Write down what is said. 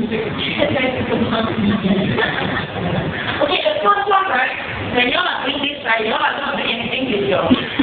Okay, the first one, right? When you are doing this, right, you are not doing anything with your